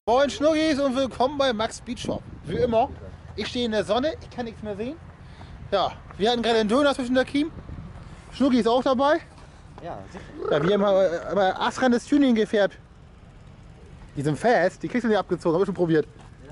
Moin Schnuggis und willkommen bei Max Speed Shop. Wie immer, ich stehe in der Sonne, ich kann nichts mehr sehen. Ja, wir hatten gerade einen Döner zwischen der Kiem. Schnuggi ist auch dabei. Ja, sicher. Ja, wir haben aber astreines Tuning gefärbt. Die sind fest, die kriegst du nicht abgezogen, habe ich schon probiert. Ja?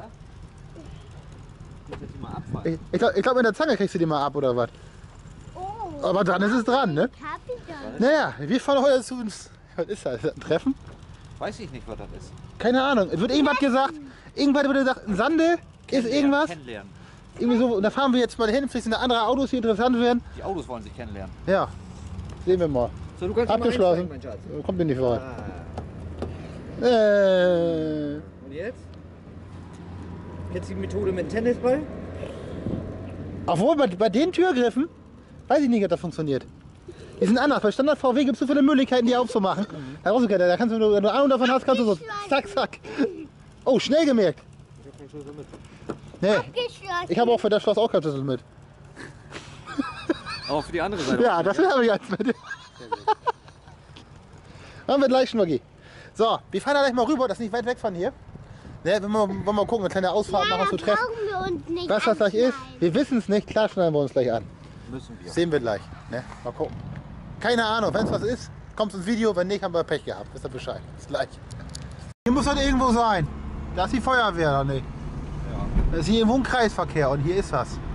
Die mal abfallen. Ich glaub, mit der Zange kriegst du die mal ab oder was? Oh, Aber dran ist es dran, ne? hab ich dann. Naja, wir fahren heute zu uns. Was ist das? Ist das ein Treffen? Weiß ich nicht, was das ist. Keine Ahnung. Es wird irgendwas gesagt. Irgendwas wird gesagt, ein Sande ist irgendwas. Kennenlernen. Irgendwie so. Und da fahren wir jetzt mal hin. Vielleicht sind da andere Autos, die interessant werden. Die Autos wollen sich kennenlernen. Ja, sehen wir mal. So, du kannst Abgeschlossen. Mein Schatz. Kommt mir nicht voran. Und jetzt? Kennst du die Methode mit Tennisball? Obwohl, bei den Türgriffen, weiß ich nicht, ob das funktioniert. Die sind anders. Bei Standard VW gibt es so viele Möglichkeiten, die aufzumachen. Da kannst du, wenn du Ahnung davon hast, kannst du so zack, zack. Oh, schnell gemerkt. Ich hab keinen Schlüssel mit. Nee, Abgeschlossen. ich habe auch für das Schloss auch keinen Schlüssel mit. Aber für die andere Seite. Ja, dafür habe ich eins mit. Machen wir gleich, Schnucki. So, wir fahren da gleich mal rüber, das ist nicht weit weg von hier. Ne, wollen wir mal gucken, eine kleine Ausfahrt machen zu treffen. Wir uns nicht Was das gleich ist, wir wissen es nicht, klar schneiden wir uns gleich an. Müssen wir. Sehen wir gleich. Ne? Mal gucken. Keine Ahnung, wenn es was ist, kommt ins Video, wenn nicht, haben wir Pech gehabt. Wisst ihr Bescheid. Bis gleich. Hier muss das irgendwo sein. Da ist die Feuerwehr, oder nicht? Ja. Das ist hier irgendwo ein Kreisverkehr und hier ist was. Hier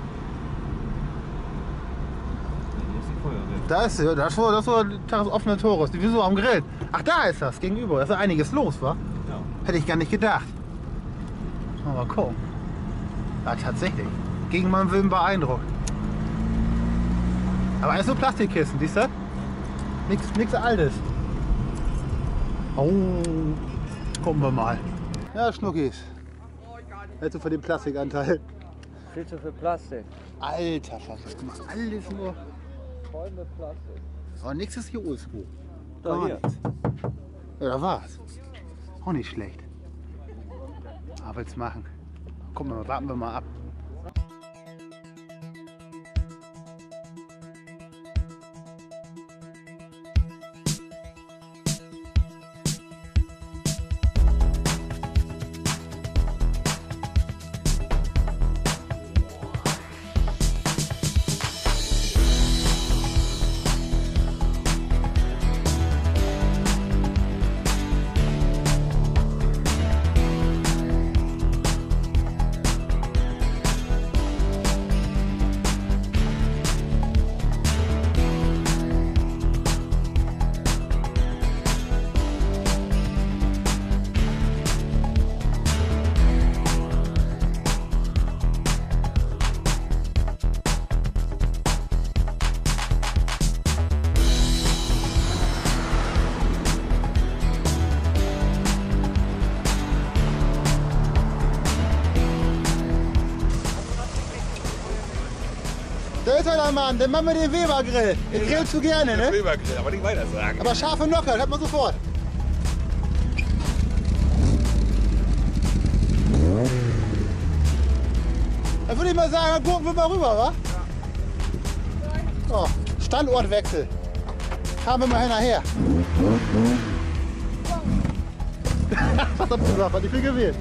ist die Feuerwehr. Da ist sie, das ist so ein Tag des offenen Tores. Die sind so am Grill. Ach, da ist das, gegenüber. Da ist ja einiges los, wa? Ja. Hätte ich gar nicht gedacht. Mal gucken. Ja, tatsächlich. Gegen meinen Willen beeindruckt. Aber alles nur Plastikkissen, siehst du? Nix Altes. Oh, gucken wir mal. Ja, Schnuckis. Hättest du für den Plastikanteil. Viel zu viel Plastik. Alter, was du machst alles nur. Voll mit Plastik. Aber nichts ist hier oldschool. Da hier. Ja, da war's. Auch nicht schlecht. Aber willst machen. Gucken wir mal, warten wir mal ab. Da ist einer Mann, dann machen wir den Weber-Grill. Den grillst du gerne, ne? Weber-Grill, aber nicht weiter sagen. Aber scharf und locker, hört man sofort. Dann würde ich mal sagen, dann gucken wir mal rüber, wa? So, Standortwechsel. Fahren wir mal hinterher. Was hat gesagt? Hat nicht viel gewählt.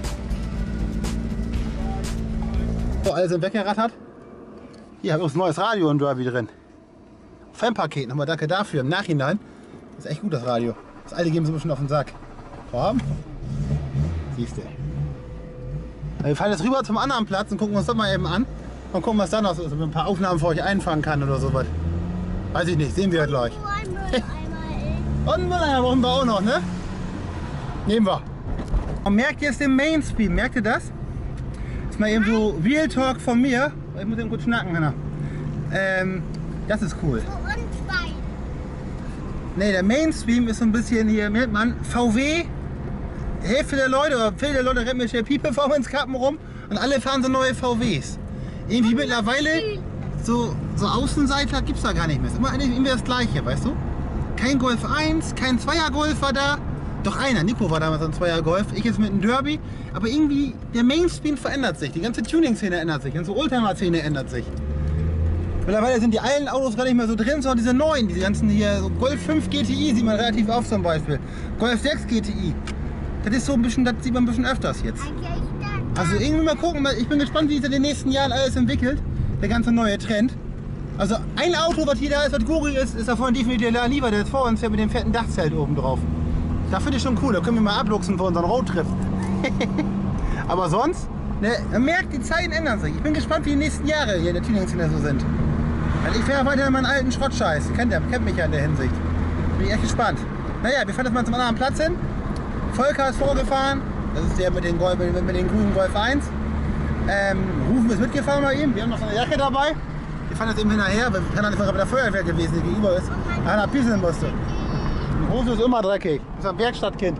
So, alles im weggerattert. Hier habe ich uns ein neues Radio im Derby drin. Fanpaket, nochmal danke dafür. Im Nachhinein ist echt gut, das Radio. Das alte geben sie mir schon auf den Sack. Komm. Siehst du. Wir fahren jetzt rüber zum anderen Platz und gucken uns das mal eben an. Und gucken, was dann noch so ist. Ob ich ein paar Aufnahmen für euch einfangen kann oder sowas. Weiß ich nicht, sehen wir gleich. Wo ein Mülleimer ist. Und einen Mülleimer brauchen wir auch noch, ne? Nehmen wir. Und merkt jetzt den Mainstream, merkt ihr das? Das ist mal eben so Real Talk von mir. Ich muss eben kurz schnacken, Hanna. Das ist cool. Für uns beide. Ne, der Mainstream ist so ein bisschen hier, merkt man, VW, Hälfte der Leute, oder viele der Leute rennen mit P-Performance-Kappen rum und alle fahren so neue VWs. Irgendwie mittlerweile, so Außenseiter gibt es da gar nicht mehr. Es ist immer irgendwie das Gleiche, weißt du? Kein Golf 1, kein Zweier-Golf war da. Doch einer, Nico war damals ein Zweier-Golf, ich jetzt mit einem Derby. Aber irgendwie, der Mainstream verändert sich, die ganze Tuning-Szene ändert sich, die ganze Oldtimer-Szene ändert sich. Mittlerweile sind die alten Autos gar nicht mehr so drin, sondern diese neuen, diese ganzen hier, so Golf 5 GTI sieht man relativ oft zum Beispiel. Golf 6 GTI. Das ist so ein bisschen, das sieht man ein bisschen öfters jetzt. Also irgendwie mal gucken, ich bin gespannt, wie sich in den nächsten Jahren alles entwickelt. Der ganze neue Trend. Also ein Auto, was hier da ist, was Guri ist davon definitiv der Laniva, der ist vor uns, der mit dem fetten Dachzelt oben drauf. Das finde ich schon cool, da können wir mal abluchsen für unseren Roadtrip. Aber sonst, ne, man merkt, die Zeiten ändern sich. Ich bin gespannt, wie die nächsten Jahre hier in der Tuning-Szene so sind. Also ich fahre weiter in meinen alten Schrottscheiß. Kennt mich ja in der Hinsicht. Bin ich echt gespannt. Naja, wir fahren jetzt mal zum anderen Platz hin. Volker ist vorgefahren. Das ist der mit den grünen Golf 1. Rufen ist mitgefahren bei ihm. Wir haben noch so eine Jacke dabei. Wir fahren jetzt eben hinterher, weil Hannah ist bei der Feuerwehr gewesen, die gegenüber ist. Hannah pieseln musste. Die Hose ist immer dreckig. Das ist ein Werkstattkind.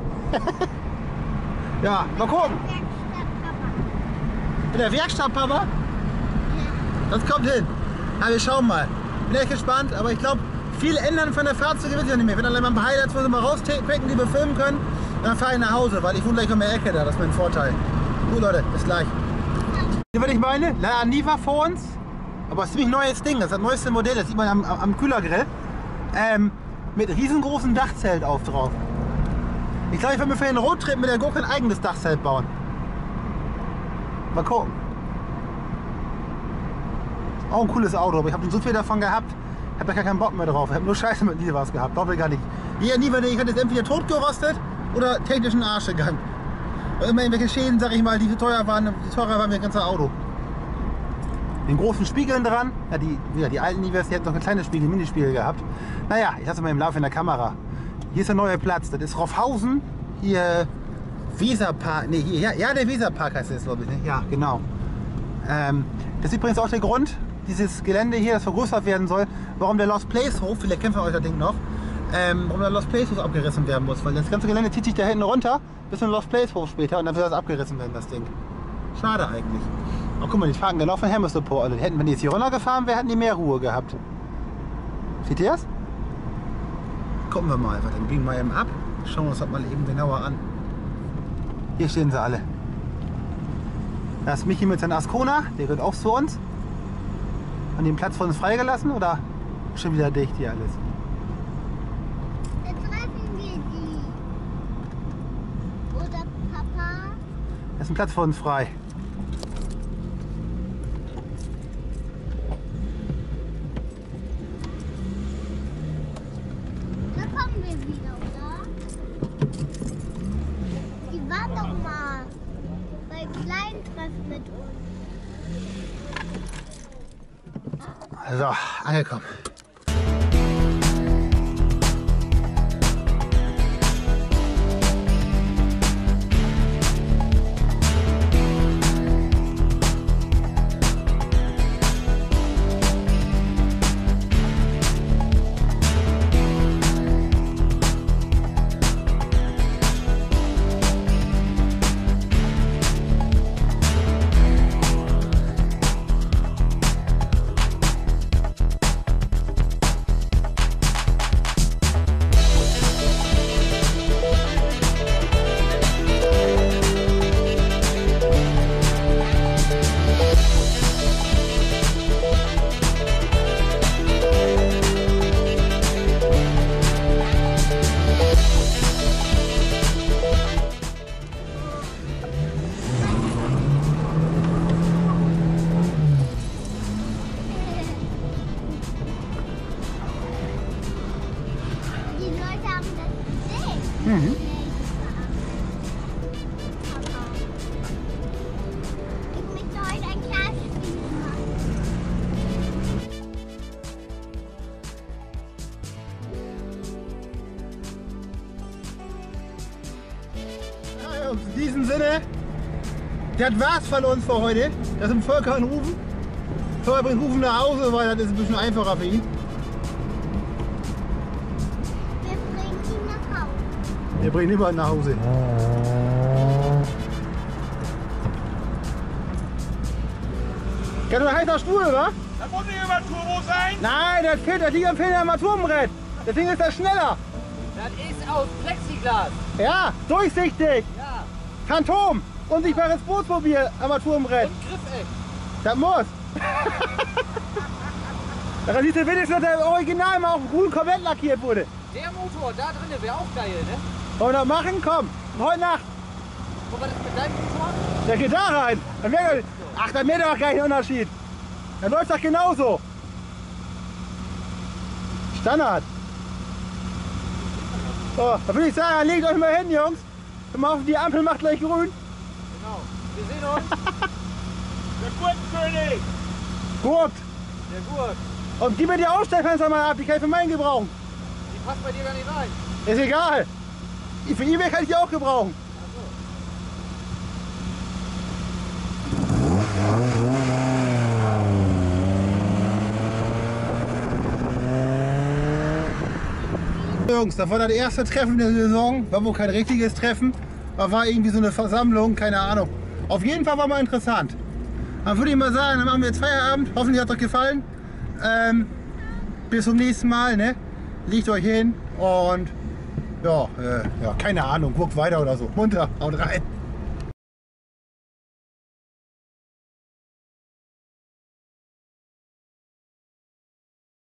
Ja, mal gucken. Mit der Werkstattpapa? Das kommt hin. Ja, wir schauen mal. Bin echt gespannt, aber ich glaube, viel ändern von der Fahrzeuge wird ja nicht mehr. Wenn dann mal ein paar Highlights mal rauspicken, die wir filmen können, dann fahre ich nach Hause, weil ich wohne gleich um die Ecke da. Das ist mein Vorteil. Gut, Leute, bis gleich. Hier, was ich meine, Laniva vor uns. Aber es ist ein ziemlich neues Ding. Das ist das neueste Modell. Das sieht man am Kühlergrill. Mit riesengroßem Dachzelt auf drauf. Ich glaube, ich werde mir für den Roadtrip mit der Gurke ein eigenes Dachzelt bauen. Mal gucken. Auch ein cooles Auto, aber ich habe so viel davon gehabt, ich habe da gar keinen Bock mehr drauf. Ich habe nur Scheiße mit Nivas gehabt, doppelt gar nicht. Hier Niva, ich hatte jetzt entweder totgerostet oder technischen Arsch gegangen. Und immer irgendwelche Schäden, sag ich mal, die teurer waren wie das ganze Auto. Den großen Spiegeln dran, ja, die alten Nivas, die hatten noch ein kleines Spiegel, Minispiegel gehabt. Naja, ich lasse mal im Laufe in der Kamera. Hier ist der neue Platz, das ist Roffhausen, hier Weserpark, ne, hier, ja, der Weserpark heißt das, glaube ich, ne? Ja, genau. Das ist übrigens auch der Grund, dieses Gelände hier, das vergrößert werden soll, warum der Lost Place Hof, vielleicht kennt ihr euch das Ding noch, warum der Lost Place Hof abgerissen werden muss, weil das ganze Gelände zieht sich da hinten runter, bis zum Lost Place Hof später und dann wird das abgerissen werden, das Ding. Schade eigentlich. Aber guck mal, die fahren genau von Hermesdepot, also wenn die jetzt hier runtergefahren wären, hätten die mehr Ruhe gehabt. Seht ihr das? Gucken wir mal, dann biegen wir eben ab, schauen wir uns das mal eben genauer an. Hier stehen sie alle. Da ist Michi mit seinem Ascona, der gehört auch zu uns. Haben die den Platz für uns freigelassen oder schon wieder dicht hier alles? Dann treffen wir die. Oder Papa? Da ist ein Platz für uns frei. Da kommen wir wieder, oder? Die waren doch mal bei Kleintreffen mit uns. So, angekommen. Die Leute haben das gesehen. Mhm. Ich möchte heute ein Glasspiel machen. Ja, Jungs, in diesem Sinne, das war's von uns für heute. Das sind Volker und Rufen. Volker bringt Rufen nach Hause, weil das ist ein bisschen einfacher für ihn. Wir bringen ihn nach Hause. Wir bringen niemanden nach Hause. Kann du ein heißer Stuhl, oder? Da muss nicht immer Turbo sein. Nein, das liegt am Armaturenbrett. Das Ding ist da schneller. Das ist aus Plexiglas. Ja, durchsichtig. Ja. Phantom. Unsichtbares Bootsmobil, Armaturenbrett. Und Griffeck. Das muss. Da siehst du wenigstens, dass der Original mal auf dem grünen Corvette lackiert wurde. Der Motor da drin wäre auch geil, ne? Wollen wir das machen? Komm. Heute Nacht. Guck mal, das mit deinem Motor? Der geht da rein. Ach, dann merkt doch keinen Unterschied. Dann läuft das genauso. Standard. So, da würde ich sagen, legt euch mal hin, Jungs. Mal auf, die Ampel macht gleich grün. Genau. Wir sehen uns. Der Gurkenkönig! Gut. Der Gurt. Und gib mir die Ausstellfenster mal ab, die kann ich für meinen gebrauchen. Die passt bei dir gar nicht rein. Ist egal. Für eBay kann ich die auch gebrauchen. Jungs, das war das erste Treffen der Saison. War wohl kein richtiges Treffen, aber war irgendwie so eine Versammlung, keine Ahnung. Auf jeden Fall war mal interessant. Dann würde ich mal sagen, dann machen wir jetzt Feierabend. Hoffentlich hat es euch gefallen. Bis zum nächsten Mal, ne? Legt euch hin und ja, keine Ahnung, guckt weiter oder so. Munter, haut rein.